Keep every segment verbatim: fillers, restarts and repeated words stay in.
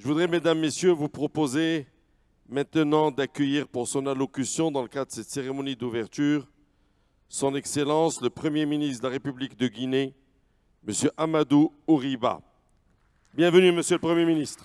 Je voudrais, mesdames, messieurs, vous proposer maintenant d'accueillir pour son allocution dans le cadre de cette cérémonie d'ouverture Son Excellence le Premier ministre de la République de Guinée, M. Amadou Ouriba. Bienvenue, Monsieur le Premier ministre.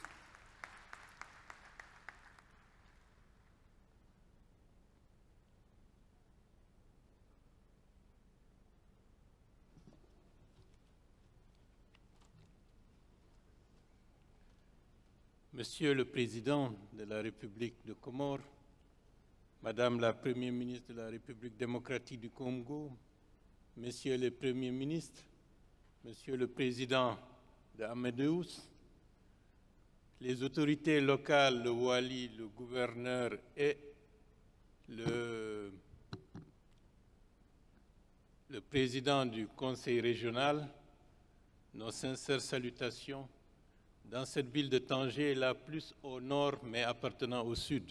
Monsieur le Président de la République de Comores, Madame la Première ministre de la République démocratique du Congo, Messieurs les Premiers ministres, Monsieur le Président de Amadeus, les autorités locales, le Wali, le gouverneur et le, le président du Conseil régional, nos sincères salutations dans cette ville de Tanger, la plus au nord mais appartenant au sud.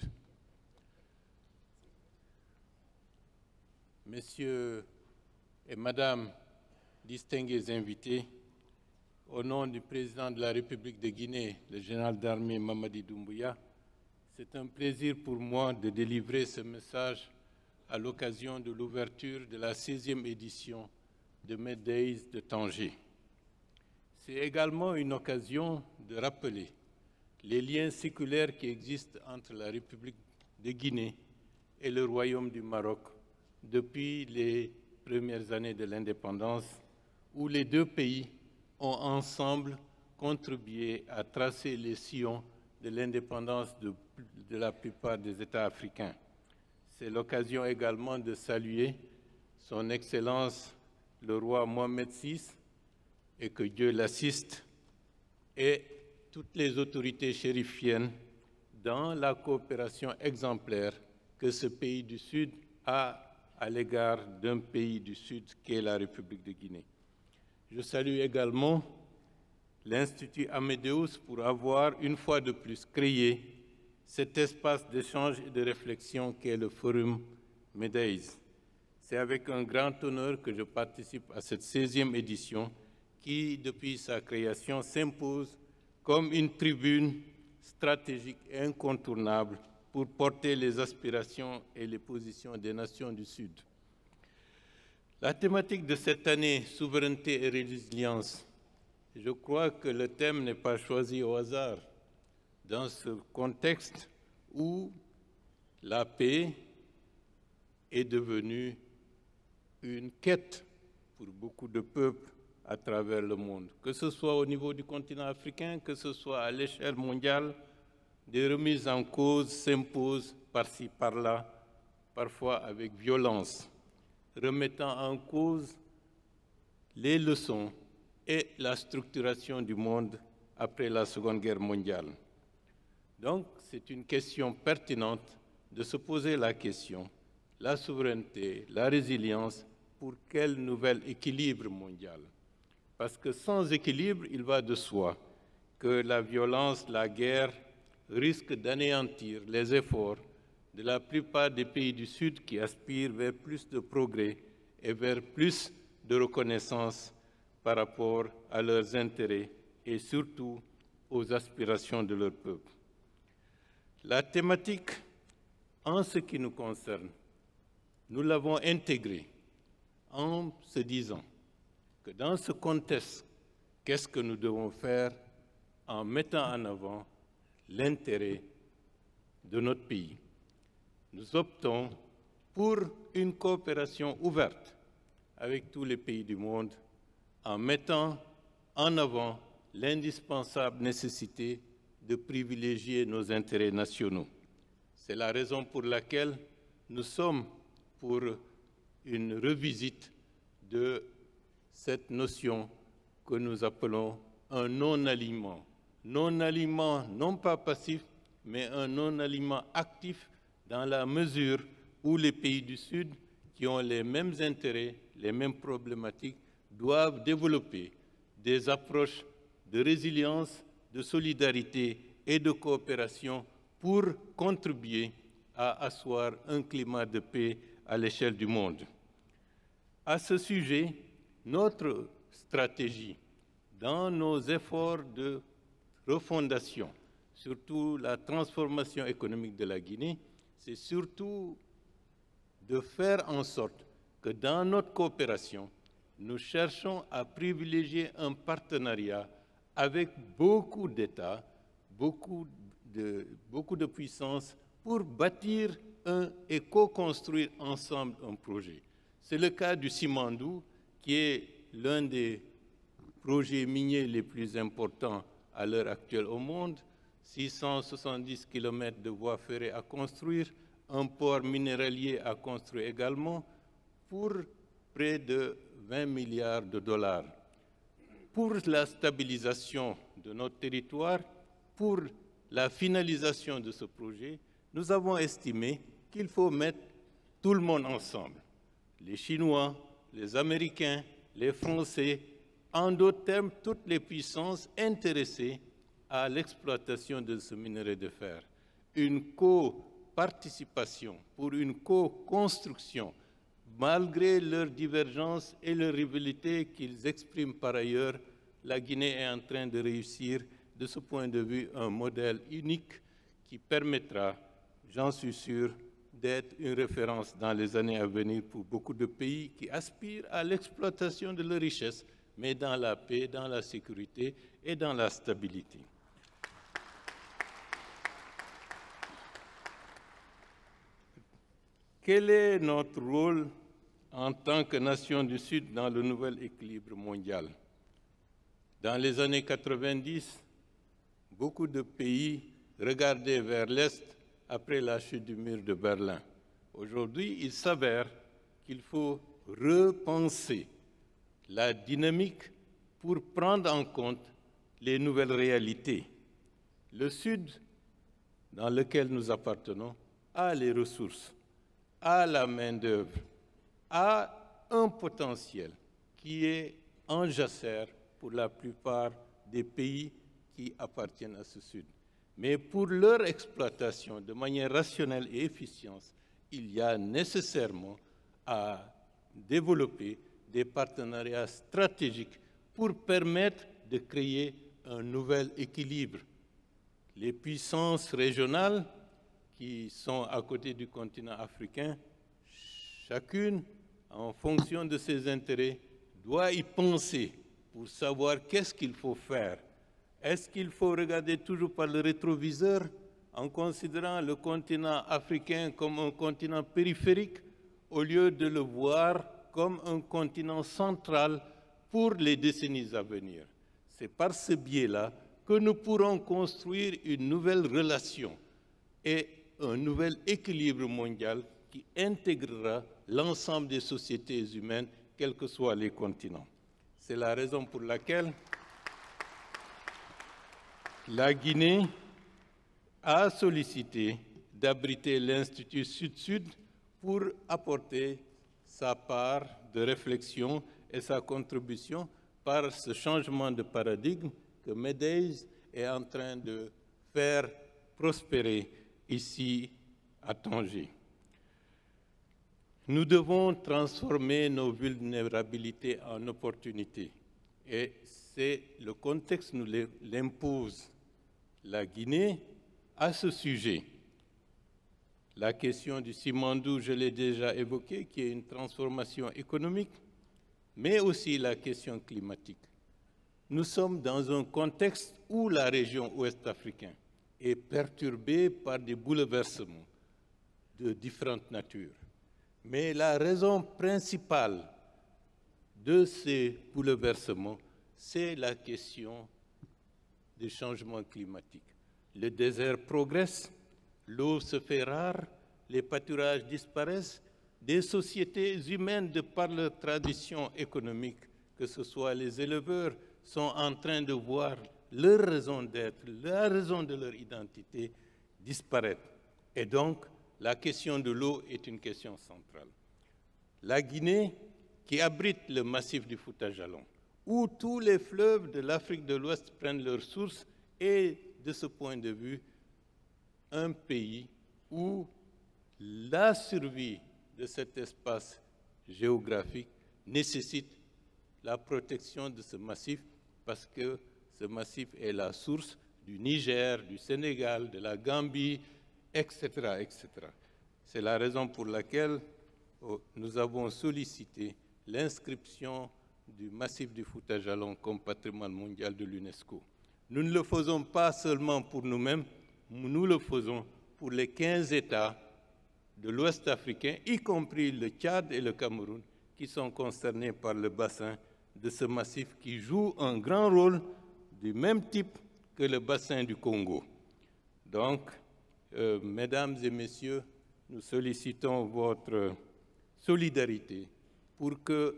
Messieurs et Madame, distingués invités, au nom du président de la République de Guinée, le général d'armée Mamadi Doumbouya, c'est un plaisir pour moi de délivrer ce message à l'occasion de l'ouverture de la seizième édition de Meddays de Tanger. C'est également une occasion de rappeler les liens séculaires qui existent entre la République de Guinée et le Royaume du Maroc depuis les premières années de l'indépendance, où les deux pays ont ensemble contribué à tracer les sillons de l'indépendance de, de la plupart des États africains. C'est l'occasion également de saluer Son Excellence le roi Mohamed six, et que Dieu l'assiste, et toutes les autorités chérifiennes dans la coopération exemplaire que ce pays du Sud a à l'égard d'un pays du Sud qu'est la République de Guinée. Je salue également l'Institut Amadeus pour avoir une fois de plus créé cet espace d'échange et de réflexion qu'est le Forum Meddays. C'est avec un grand honneur que je participe à cette seizième édition qui, depuis sa création, s'impose comme une tribune stratégique et incontournable pour porter les aspirations et les positions des nations du Sud. La thématique de cette année, souveraineté et résilience, je crois que le thème n'est pas choisi au hasard dans ce contexte où la paix est devenue une quête pour beaucoup de peuples à travers le monde, que ce soit au niveau du continent africain, que ce soit à l'échelle mondiale, des remises en cause s'imposent par-ci, par-là, parfois avec violence, remettant en cause les leçons et la structuration du monde après la Seconde Guerre mondiale. Donc, c'est une question pertinente de se poser la question, la souveraineté, la résilience, pour quel nouvel équilibre mondial? Parce que sans équilibre, il va de soi que la violence, la guerre risquent d'anéantir les efforts de la plupart des pays du Sud qui aspirent vers plus de progrès et vers plus de reconnaissance par rapport à leurs intérêts et surtout aux aspirations de leur peuple. La thématique, en ce qui nous concerne, nous l'avons intégrée en se disant que dans ce contexte, qu'est-ce que nous devons faire en mettant en avant l'intérêt de notre pays? Nous optons pour une coopération ouverte avec tous les pays du monde en mettant en avant l'indispensable nécessité de privilégier nos intérêts nationaux. C'est la raison pour laquelle nous sommes pour une revisite de cette notion que nous appelons un non-alignement. Non-alignement, non pas passif, mais un non-alignement actif dans la mesure où les pays du Sud, qui ont les mêmes intérêts, les mêmes problématiques, doivent développer des approches de résilience, de solidarité et de coopération pour contribuer à asseoir un climat de paix à l'échelle du monde. À ce sujet, notre stratégie dans nos efforts de refondation surtout la transformation économique de la Guinée, c'est surtout de faire en sorte que dans notre coopération, nous cherchons à privilégier un partenariat avec beaucoup d'États, beaucoup de, beaucoup de puissances pour bâtir un, et co-construire ensemble un projet. C'est le cas du Simandou, qui est l'un des projets miniers les plus importants à l'heure actuelle au monde, six cent soixante-dix kilomètres de voies ferrées à construire, un port minéralier à construire également, pour près de vingt milliards de dollars. Pour la stabilisation de notre territoire, pour la finalisation de ce projet, nous avons estimé qu'il faut mettre tout le monde ensemble. Les Chinois, les Américains, les Français, en d'autres termes, toutes les puissances intéressées à l'exploitation de ce minerai de fer. Une co-participation pour une co-construction, malgré leurs divergences et leurs rivalités qu'ils expriment par ailleurs, la Guinée est en train de réussir, de ce point de vue, un modèle unique qui permettra, j'en suis sûr, d'être une référence dans les années à venir pour beaucoup de pays qui aspirent à l'exploitation de leurs richesses, mais dans la paix, dans la sécurité et dans la stabilité. Quel est notre rôle en tant que nation du Sud dans le nouvel équilibre mondial? Dans les années quatre-vingt-dix, beaucoup de pays regardaient vers l'Est après la chute du mur de Berlin. Aujourd'hui, il s'avère qu'il faut repenser la dynamique pour prendre en compte les nouvelles réalités. Le Sud, dans lequel nous appartenons, a les ressources, a la main-d'œuvre, a un potentiel qui est en jachère pour la plupart des pays qui appartiennent à ce Sud. Mais pour leur exploitation de manière rationnelle et efficiente, il y a nécessairement à développer des partenariats stratégiques pour permettre de créer un nouvel équilibre. Les puissances régionales qui sont à côté du continent africain, chacune, en fonction de ses intérêts, doit y penser pour savoir qu'est-ce qu'il faut faire. Est-ce qu'il faut regarder toujours par le rétroviseur en considérant le continent africain comme un continent périphérique au lieu de le voir comme un continent central pour les décennies à venir? C'est par ce biais-là que nous pourrons construire une nouvelle relation et un nouvel équilibre mondial qui intégrera l'ensemble des sociétés humaines, quels que soient les continents. C'est la raison pour laquelle la Guinée a sollicité d'abriter l'Institut Sud-Sud pour apporter sa part de réflexion et sa contribution par ce changement de paradigme que MEDES est en train de faire prospérer ici à Tanger. Nous devons transformer nos vulnérabilités en opportunités et c'est le contexte nous l'impose. La Guinée, à ce sujet, la question du Simandou, je l'ai déjà évoqué, qui est une transformation économique, mais aussi la question climatique. Nous sommes dans un contexte où la région ouest africaine est perturbée par des bouleversements de différentes natures. Mais la raison principale de ces bouleversements, c'est la question du changement climatique. Le désert progresse, l'eau se fait rare, les pâturages disparaissent, des sociétés humaines, de par leur tradition économique, que ce soit les éleveurs, sont en train de voir leur raison d'être, la raison de leur identité disparaître. Et donc, la question de l'eau est une question centrale. La Guinée, qui abrite le massif du Fouta-Jalon, où tous les fleuves de l'Afrique de l'Ouest prennent leur source, est, de ce point de vue, un pays où la survie de cet espace géographique nécessite la protection de ce massif, parce que ce massif est la source du Niger, du Sénégal, de la Gambie, et cetera, et cetera. C'est la raison pour laquelle oh, nous avons sollicité l'inscription du massif du Fouta Djallon comme patrimoine mondial de l'UNESCO. Nous ne le faisons pas seulement pour nous-mêmes, nous le faisons pour les quinze États de l'Ouest africain, y compris le Tchad et le Cameroun, qui sont concernés par le bassin de ce massif qui joue un grand rôle du même type que le bassin du Congo. Donc, euh, mesdames et messieurs, nous sollicitons votre solidarité pour que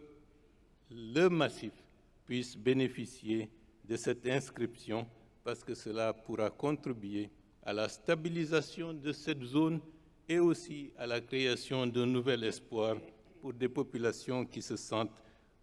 le massif puisse bénéficier de cette inscription, parce que cela pourra contribuer à la stabilisation de cette zone et aussi à la création d'un nouvel espoir pour des populations qui se sentent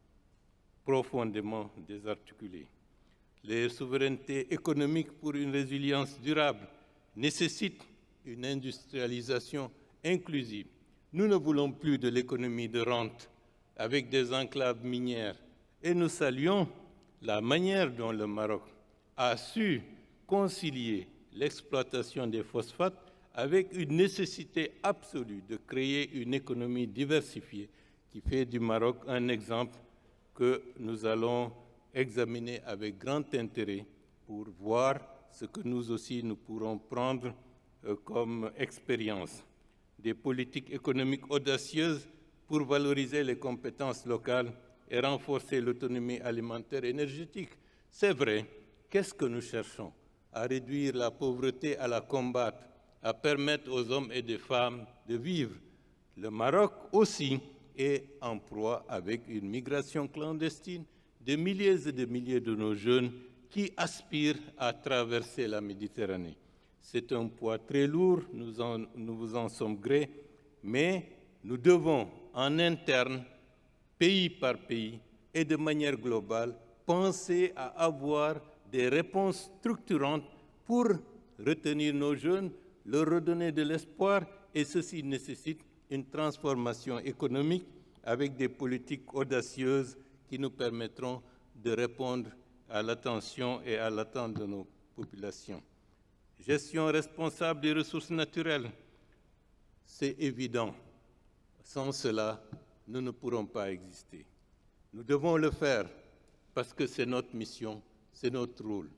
profondément désarticulées. Les souverainetés économiques pour une résilience durable nécessitent une industrialisation inclusive. Nous ne voulons plus de l'économie de rente avec des enclaves minières et nous saluons la manière dont le Maroc a su concilier l'exploitation des phosphates avec une nécessité absolue de créer une économie diversifiée qui fait du Maroc un exemple que nous allons examiner avec grand intérêt pour voir ce que nous aussi nous pourrons prendre euh, comme expérience. Des politiques économiques audacieuses pour valoriser les compétences locales et renforcer l'autonomie alimentaire et énergétique. C'est vrai, qu'est-ce que nous cherchons? À réduire la pauvreté, à la combattre, à permettre aux hommes et des femmes de vivre. Le Maroc aussi est en proie avec une migration clandestine de milliers et de milliers de nos jeunes qui aspirent à traverser la Méditerranée. C'est un poids très lourd, nous, en, nous vous en sommes gré, mais nous devons en interne, pays par pays et de manière globale, penser à avoir des réponses structurantes pour retenir nos jeunes, leur redonner de l'espoir, et ceci nécessite une transformation économique avec des politiques audacieuses qui nous permettront de répondre à l'attention et à l'attente de nos populations. Gestion responsable des ressources naturelles, c'est évident. Sans cela, nous ne pourrons pas exister. Nous devons le faire parce que c'est notre mission, c'est notre rôle.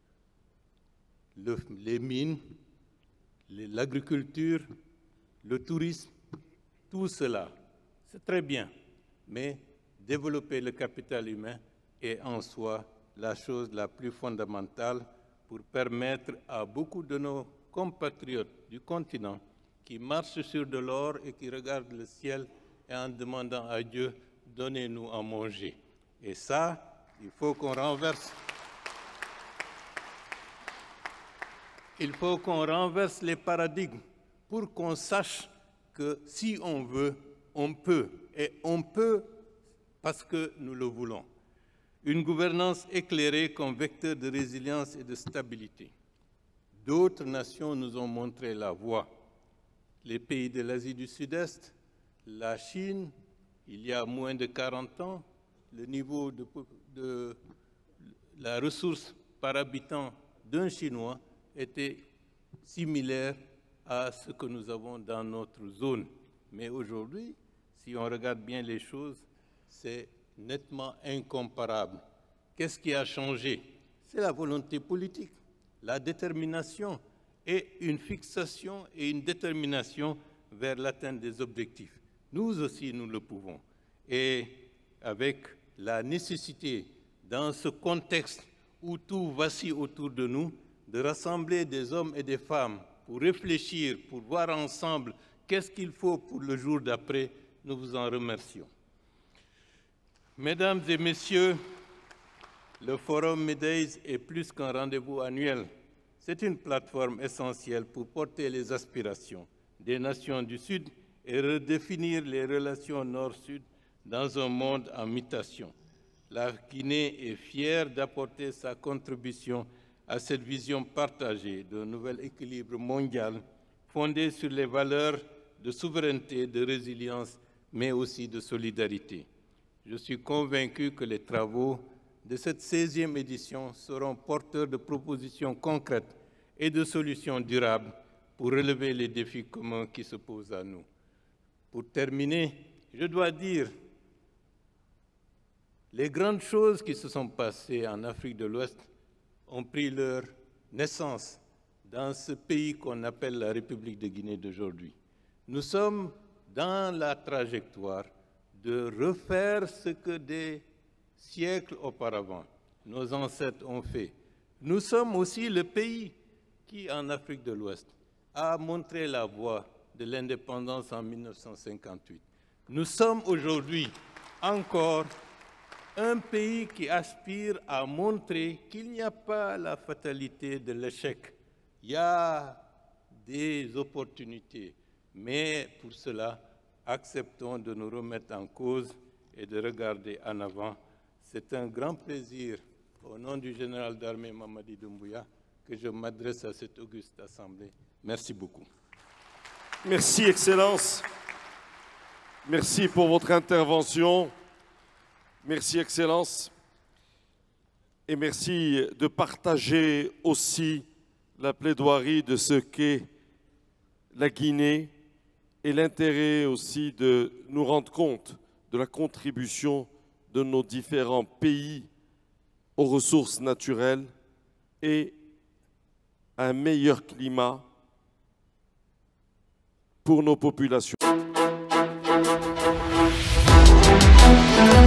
Le, les mines, l'agriculture, le tourisme, tout cela, c'est très bien, mais développer le capital humain est en soi la chose la plus fondamentale pour permettre à beaucoup de nos compatriotes du continent qui marchent sur de l'or et qui regardent le ciel et en demandant à Dieu, donnez-nous à manger. Et ça, il faut qu'on renverse. Il faut qu'on renverse les paradigmes pour qu'on sache que si on veut, on peut. Et on peut parce que nous le voulons. Une gouvernance éclairée comme vecteur de résilience et de stabilité. D'autres nations nous ont montré la voie. Les pays de l'Asie du Sud-Est, la Chine, il y a moins de quarante ans, le niveau de, de la ressource par habitant d'un Chinois était similaire à ce que nous avons dans notre zone. Mais aujourd'hui, si on regarde bien les choses, c'est nettement incomparable. Qu'est-ce qui a changé? C'est la volonté politique, la détermination et une fixation et une détermination vers l'atteinte des objectifs. Nous aussi, nous le pouvons. Et avec la nécessité, dans ce contexte où tout vacille autour de nous, de rassembler des hommes et des femmes pour réfléchir, pour voir ensemble qu'est-ce qu'il faut pour le jour d'après, nous vous en remercions. Mesdames et messieurs, le Forum MEDEIS est plus qu'un rendez-vous annuel. C'est une plateforme essentielle pour porter les aspirations des nations du Sud et redéfinir les relations Nord-Sud dans un monde en mutation. La Guinée est fière d'apporter sa contribution à cette vision partagée d'un nouvel équilibre mondial fondé sur les valeurs de souveraineté, de résilience, mais aussi de solidarité. Je suis convaincu que les travaux de cette seizième édition seront porteurs de propositions concrètes et de solutions durables pour relever les défis communs qui se posent à nous. Pour terminer, je dois dire, les grandes choses qui se sont passées en Afrique de l'Ouest ont pris leur naissance dans ce pays qu'on appelle la République de Guinée d'aujourd'hui. Nous sommes dans la trajectoire de refaire ce que des siècles auparavant nos ancêtres ont fait. Nous sommes aussi le pays qui, en Afrique de l'Ouest, a montré la voie de l'indépendance en mille neuf cent cinquante-huit. Nous sommes aujourd'hui encore un pays qui aspire à montrer qu'il n'y a pas la fatalité de l'échec. Il y a des opportunités, mais pour cela, acceptons de nous remettre en cause et de regarder en avant. C'est un grand plaisir, au nom du général d'armée Mamadi Doumbouya, que je m'adresse à cette auguste assemblée. Merci beaucoup. Merci, Excellence. Merci pour votre intervention. Merci, Excellence. Et merci de partager aussi la plaidoirie de ce qu'est la Guinée et l'intérêt aussi de nous rendre compte de la contribution de nos différents pays aux ressources naturelles et à un meilleur climat pour nos populations.